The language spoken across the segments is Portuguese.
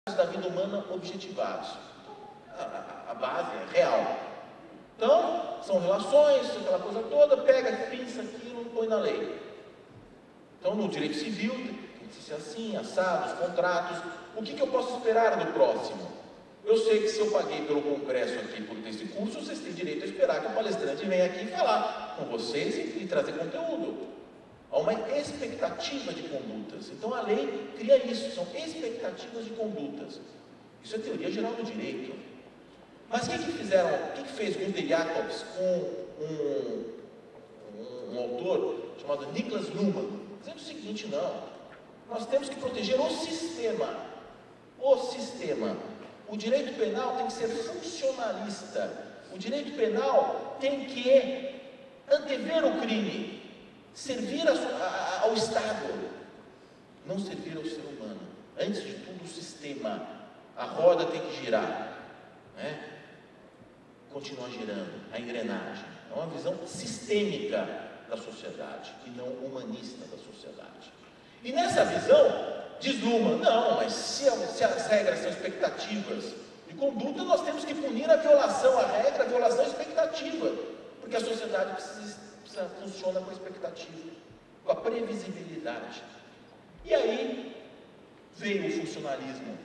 da vida humana objetivados. A base é real. Então, são relações, aquela coisa toda, pega, pinça aquilo e põe na lei. Então, no direito civil, tem que ser assim, assado, os contratos. O que eu posso esperar do próximo? Eu sei que se eu paguei pelo congresso aqui por ter esse curso, vocês têm direito a esperar que o palestrante venha aqui falar com vocês e trazer conteúdo. Há uma expectativa de condutas. Então a lei cria isso, são expectativas de condutas. Isso é teoria geral do direito. Mas o que fez Gunther Jacobs com um autor chamado Niklas Luhmann? Dizendo o seguinte, não, nós temos que proteger o sistema. O sistema. O direito penal tem que ser funcionalista. O direito penal tem que antever o crime, servir ao Estado, não servir ao ser humano. Antes de tudo, o sistema. A roda tem que girar, né? Continuar girando, a engrenagem. É uma visão sistêmica da sociedade e não humanista da sociedade. E nessa visão, diz Luhmann, não, mas se as regras são expectativas de conduta, nós temos que punir a violação à regra, a violação à expectativa, porque a sociedade funciona com a expectativa, com a previsibilidade. E aí veio o funcionalismo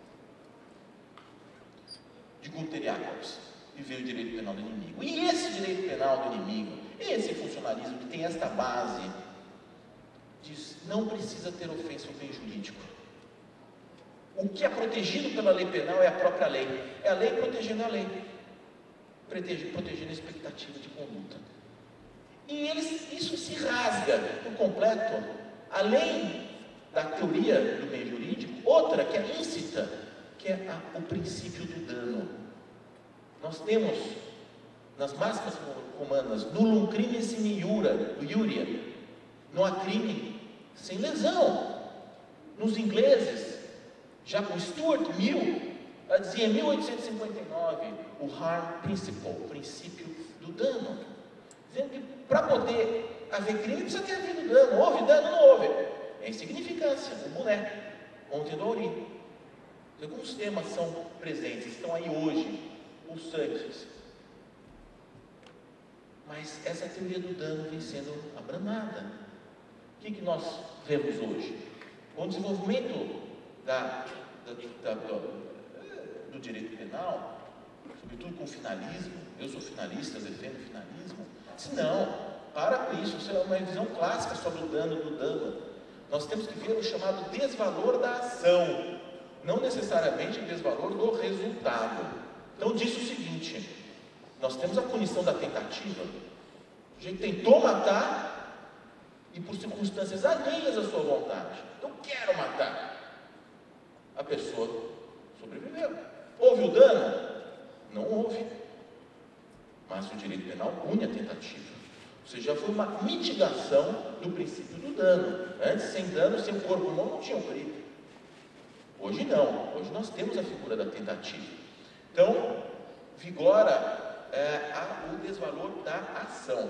de Gunther Jacobs e veio o direito penal do inimigo. E esse direito penal do inimigo, esse funcionalismo que tem esta base, diz, não precisa ter ofensa ao bem jurídico. O que é protegido pela lei penal é a própria lei. É a lei protegendo a lei, protegendo a expectativa de conduta. E isso se rasga por completo, além da teoria do bem jurídico, outra que é íncita, que é o princípio do dano. Nós temos, nas máximas romanas, nullum crime sine iuria, não há crime sem lesão. Nos ingleses, já com Stuart Mill, ela dizia em 1859, o harm principle, o princípio do dano, dizendo que para poder haver crime precisa ter havido dano. Houve dano? Não houve. É insignificância, o boné, ontem do Auri. Alguns temas são presentes, estão aí hoje, pulsantes. Mas essa teoria do dano vem sendo abranada. O que nós vemos hoje? Com o desenvolvimento do direito penal, sobretudo com o finalismo, eu sou finalista, defendo o finalismo, disse, não, para com isso é uma visão clássica sobre o dano do dano. Nós temos que ver o chamado desvalor da ação, não necessariamente o desvalor do resultado. Então disse o seguinte, nós temos a punição da tentativa, o sujeito tentou matar e por circunstâncias alheias à sua vontade, eu quero matar, a pessoa sobreviveu. Houve o dano? Não houve, mas o direito penal pune a tentativa, ou seja, foi uma mitigação do princípio do dano. Antes, sem dano, sem o corpo humano não tinha um crime. Hoje não, hoje nós temos a figura da tentativa. Então, vigora o desvalor da ação.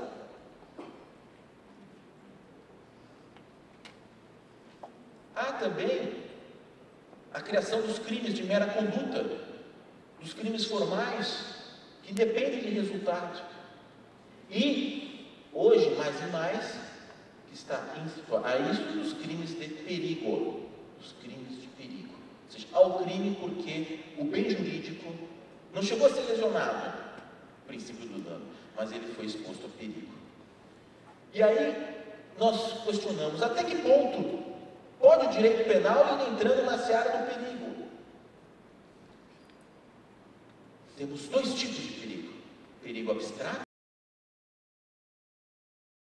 Há também a criação dos crimes de mera conduta, dos crimes formais, que dependem de resultado. E, hoje, mais e mais, que está a isso dos crimes de perigo, os crimes de perigo. Ou seja, há o crime porque o bem jurídico não chegou a ser lesionado, o princípio do dano, mas ele foi exposto a perigo. E aí, nós questionamos, até que ponto pode o direito penal ir entrando na seara do perigo? Temos dois tipos de perigo. Perigo abstrato